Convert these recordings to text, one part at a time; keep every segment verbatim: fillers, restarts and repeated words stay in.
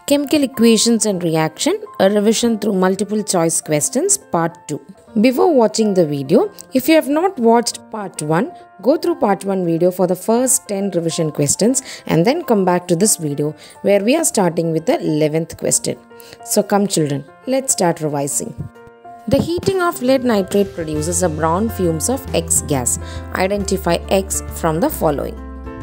Chemical Equations and Reaction, a revision through multiple choice questions, part two. Before watching the video, if you have not watched part one, go through part one video for the first ten revision questions and then come back to this video where we are starting with the eleventh question. So come children, let's start revising. The heating of lead nitrate produces a brown fumes of X gas. Identify X from the following.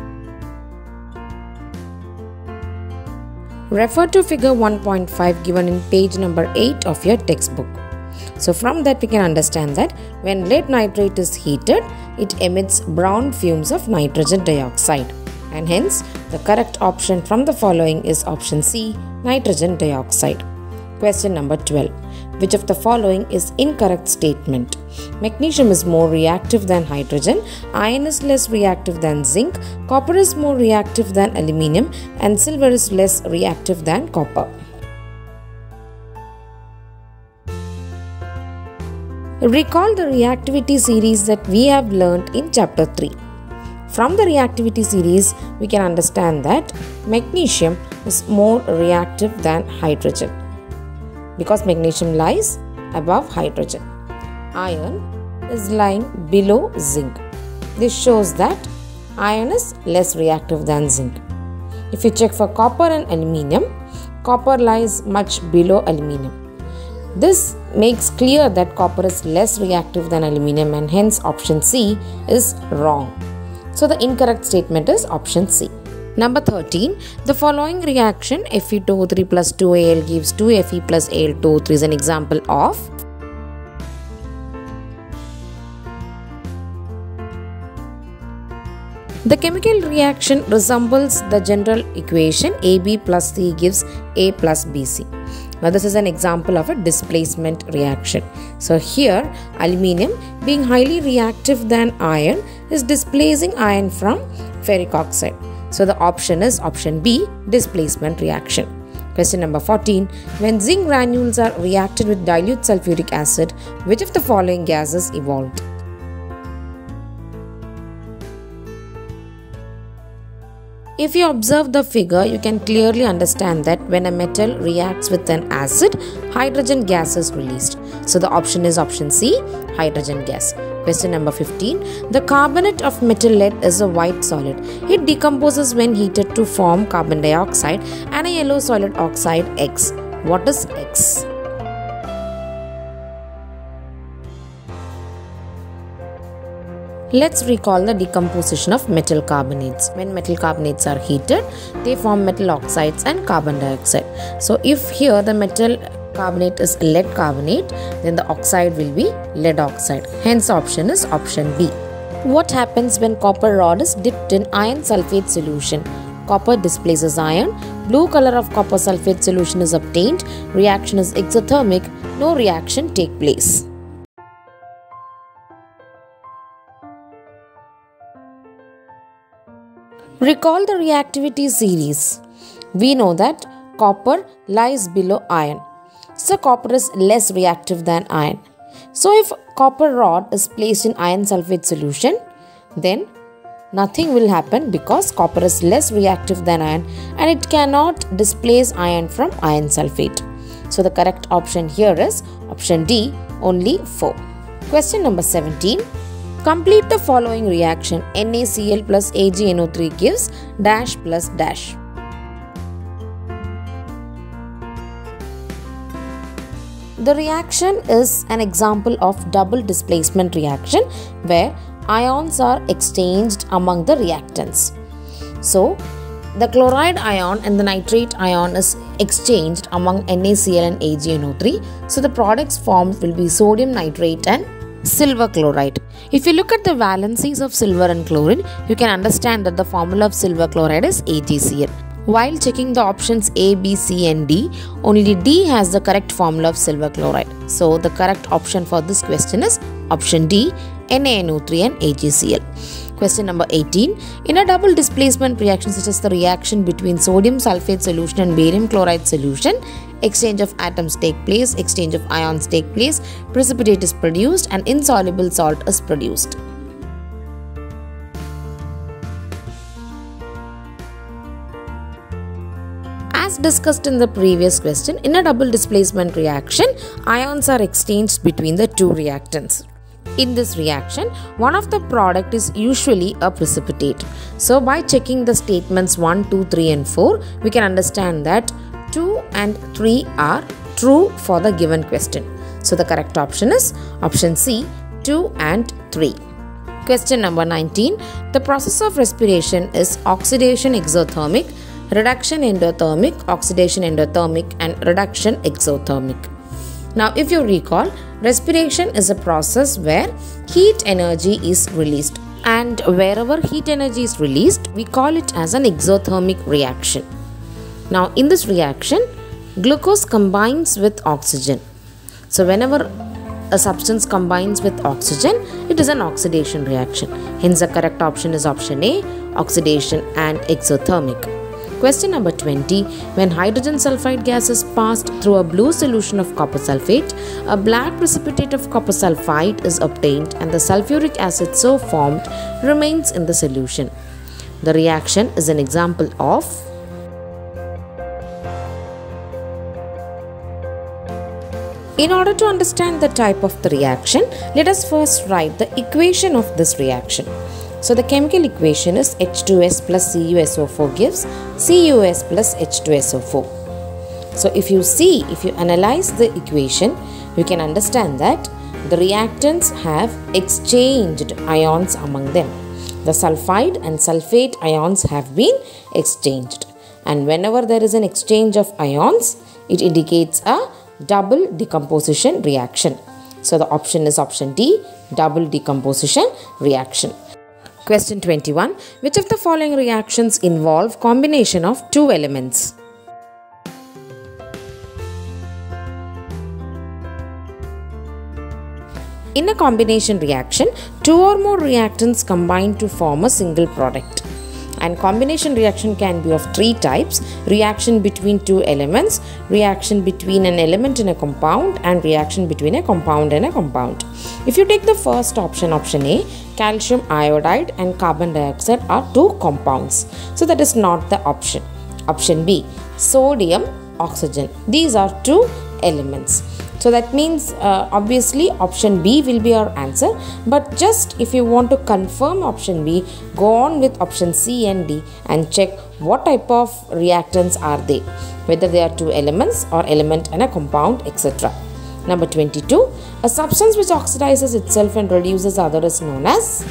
Refer to figure one point five given in page number eight of your textbook. So from that we can understand that when lead nitrate is heated, it emits brown fumes of nitrogen dioxide. And hence the correct option from the following is option C, nitrogen dioxide. Question number twelve. Which of the following is incorrect statement? Magnesium is more reactive than hydrogen, iron is less reactive than zinc, copper is more reactive than aluminium, and silver is less reactive than copper. Recall the reactivity series that we have learnt in chapter three. From the reactivity series, we can understand that magnesium is more reactive than hydrogen, because magnesium lies above hydrogen. Iron is lying below zinc. This shows that iron is less reactive than zinc. If you check for copper and aluminium, copper lies much below aluminium. This makes clear that copper is less reactive than aluminium, and hence option C is wrong. So the incorrect statement is option C. Number thirteen. The following reaction F e two O three plus two A l gives two F e plus A l two O three is an example of. The chemical reaction resembles the general equation A b plus C gives A plus B c. Now this is an example of a displacement reaction. So here aluminium, being highly reactive than iron, is displacing iron from ferric oxide. So the option is option B, displacement reaction. Question number fourteen. When zinc granules are reacted with dilute sulfuric acid, which of the following gases evolved? If you observe the figure, you can clearly understand that when a metal reacts with an acid, hydrogen gas is released. So the option is option C, hydrogen gas. Question number fifteen. The carbonate of metal lead is a white solid. It decomposes when heated to form carbon dioxide and a yellow solid oxide X. What is X? Let's recall the decomposition of metal carbonates. When metal carbonates are heated, they form metal oxides and carbon dioxide. So if here the metal carbonate is lead carbonate, then the oxide will be lead oxide. Hence option is option B. What happens when copper rod is dipped in iron sulfate solution? Copper displaces iron. Blue color of copper sulfate solution is obtained. Reaction is exothermic. No reaction take place. Recall the reactivity series. We know that copper lies below iron. So copper is less reactive than iron. So if copper rod is placed in iron sulfate solution, then nothing will happen because copper is less reactive than iron and it cannot displace iron from iron sulfate. So the correct option here is option D, only four. Question number seventeen. Complete the following reaction. NaCl plus A g N O three gives dash plus dash. The reaction is an example of double displacement reaction where ions are exchanged among the reactants. So the chloride ion and the nitrate ion is exchanged among NaCl and A g N O three. So the products formed will be sodium nitrate and silver chloride. If you look at the valencies of silver and chlorine, you can understand that the formula of silver chloride is A g C l. While checking the options A, B, C and D, only D has the correct formula of silver chloride. So the correct option for this question is option D, N a N O three and A g C l. Question number eighteen. In a double displacement reaction such as the reaction between sodium sulfate solution and barium chloride solution, exchange of atoms take place, exchange of ions take place, precipitate is produced and insoluble salt is produced. discussed in the previous question, in a double displacement reaction, ions are exchanged between the two reactants. In this reaction, one of the product is usually a precipitate. So by checking the statements one, two, three and four, we can understand that two and three are true for the given question. So the correct option is option C, two and three. Question number nineteen. The process of respiration is oxidation exothermic, reduction endothermic, oxidation endothermic and reduction exothermic. Now if you recall, respiration is a process where heat energy is released, and wherever heat energy is released, we call it as an exothermic reaction. Now in this reaction, glucose combines with oxygen. So whenever a substance combines with oxygen, it is an oxidation reaction. Hence the correct option is option A, oxidation and exothermic. Question number twenty. When hydrogen sulfide gas is passed through a blue solution of copper sulfate, a black precipitate of copper sulfide is obtained and the sulfuric acid so formed remains in the solution. The reaction is an example of. In order to understand the type of the reaction, let us first write the equation of this reaction. So the chemical equation is H two S plus C u S O four gives C u S plus H two S O four. So if you see, if you analyze the equation, you can understand that the reactants have exchanged ions among them. The sulfide and sulfate ions have been exchanged. And whenever there is an exchange of ions, it indicates a double decomposition reaction. So the option is option D, double decomposition reaction. Question twenty-one. Which of the following reactions involve combination of two elements? In a combination reaction, two or more reactants combine to form a single product. And combination reaction can be of three types: reaction between two elements, reaction between an element in a compound, and reaction between a compound and a compound. If you take the first option, option A, calcium iodide and carbon dioxide are two compounds. So that is not the option. Option B, sodium, oxygen. These are two elements. So that means uh, obviously option B will be our answer, but just if you want to confirm option B, go on with option C and D and check what type of reactants are they, whether they are two elements or element and a compound, et cetera. Number twenty-two, a substance which oxidizes itself and reduces other is known as.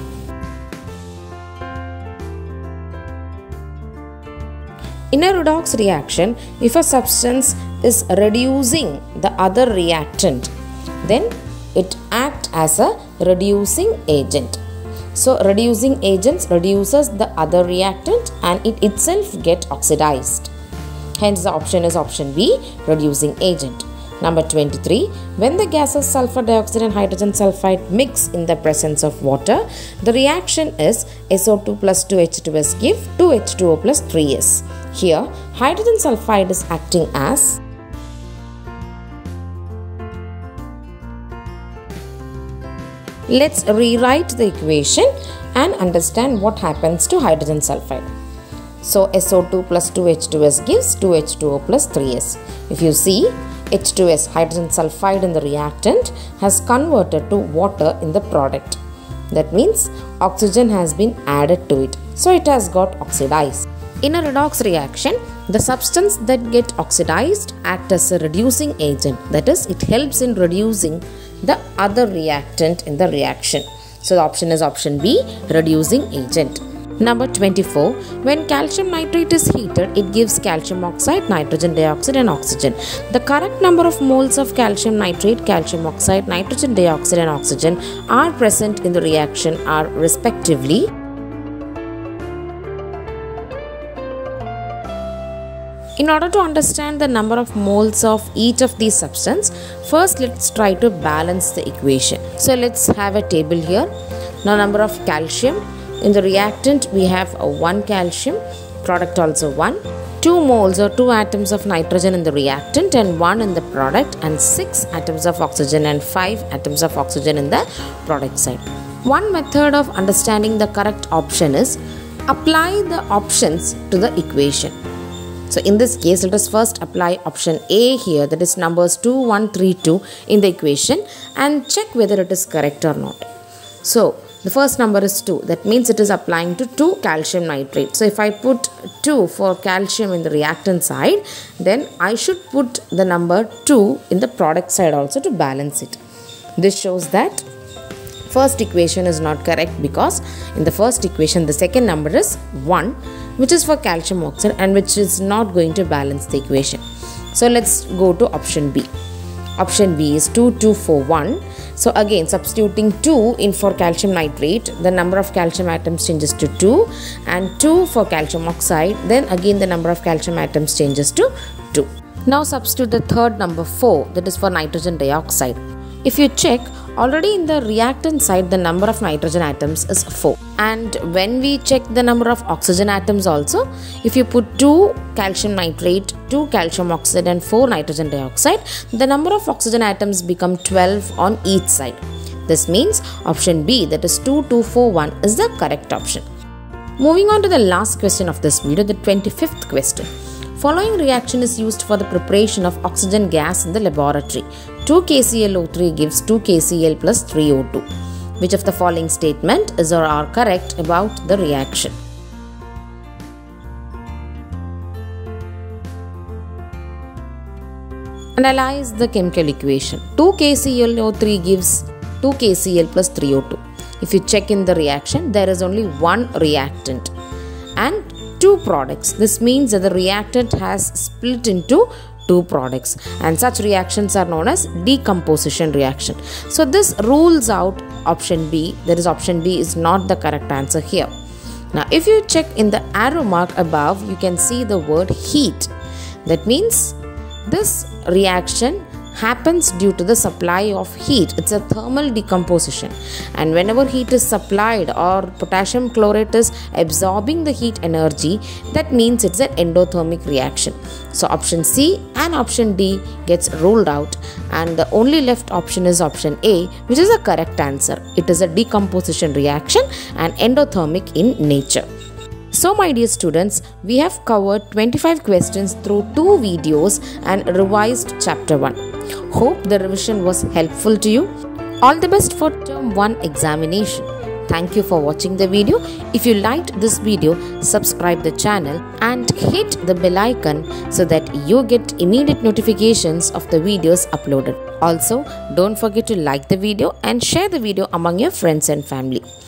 In a redox reaction, if a substance is reducing the other reactant, then it acts as a reducing agent. So reducing agents reduces the other reactant and it itself gets oxidized. Hence the option is option B, reducing agent. Number twenty-three, when the gases sulfur dioxide and hydrogen sulfide mix in the presence of water, the reaction is S O two plus two H two S give two H two O plus three S. Here, hydrogen sulfide is acting as. Let's rewrite the equation and understand what happens to hydrogen sulfide. So S O two plus two H two S gives two H two O plus three S. If you see, H two S, hydrogen sulfide in the reactant, has converted to water in the product. That means oxygen has been added to it. So it has got oxidized. In a redox reaction, the substance that gets oxidized acts as a reducing agent. That is, it helps in reducing the other reactant in the reaction. So the option is option B, reducing agent. Number twenty-four, when calcium nitrate is heated, it gives calcium oxide, nitrogen dioxide and oxygen. The correct number of moles of calcium nitrate, calcium oxide, nitrogen dioxide and oxygen are present in the reaction are respectively. In order to understand the number of moles of each of these substances, first let's try to balance the equation. So let's have a table here. Now number of calcium. In the reactant, we have a one calcium, product also one, two moles or two atoms of nitrogen in the reactant and one in the product, and six atoms of oxygen and five atoms of oxygen in the product side. One method of understanding the correct option is apply the options to the equation. So in this case, let us first apply option A here, that is numbers two, one, three, two in the equation, and check whether it is correct or not. So the first number is two, that means it is applying to two calcium nitrate. So if I put two for calcium in the reactant side, then I should put the number two in the product side also to balance it. This shows that first equation is not correct, because in the first equation the second number is one, which is for calcium oxide and which is not going to balance the equation. So let's go to option B. Option B is two, two, four, one. So again, substituting two in for calcium nitrate, the number of calcium atoms changes to two, and two for calcium oxide, then again the number of calcium atoms changes to two. Now substitute the third number four, that is for nitrogen dioxide. If you check, already in the reactant side the number of nitrogen atoms is four, and when we check the number of oxygen atoms also, if you put two calcium nitrate, two calcium oxide and four nitrogen dioxide, the number of oxygen atoms become twelve on each side. This means option B, that is two, two, four, one is the correct option. Moving on to the last question of this video, the twenty-fifth question. Following reaction is used for the preparation of oxygen gas in the laboratory. two K C l O three gives two K C l plus three O two. Which of the following statement is or are correct about the reaction? Analyze the chemical equation. two K C l O three gives two K C l plus three O two. If you check in the reaction, there is only one reactant and two products. This means that the reactant has split into two products, and such reactions are known as decomposition reaction. So this rules out option B, that is option B is not the correct answer here. Now if you check in the arrow mark above, you can see the word heat. That means this reaction happens due to the supply of heat. It's a thermal decomposition, and whenever heat is supplied or potassium chlorate is absorbing the heat energy, that means it's an endothermic reaction. So option C and option D gets ruled out, and the only left option is option A, which is the correct answer. It is a decomposition reaction and endothermic in nature. So my dear students, we have covered twenty-five questions through two videos and revised chapter one. Hope the revision was helpful to you. All the best for term one examination. Thank you for watching the video. If you liked this video, subscribe the channel and hit the bell icon so that you get immediate notifications of the videos uploaded. Also, don't forget to like the video and share the video among your friends and family.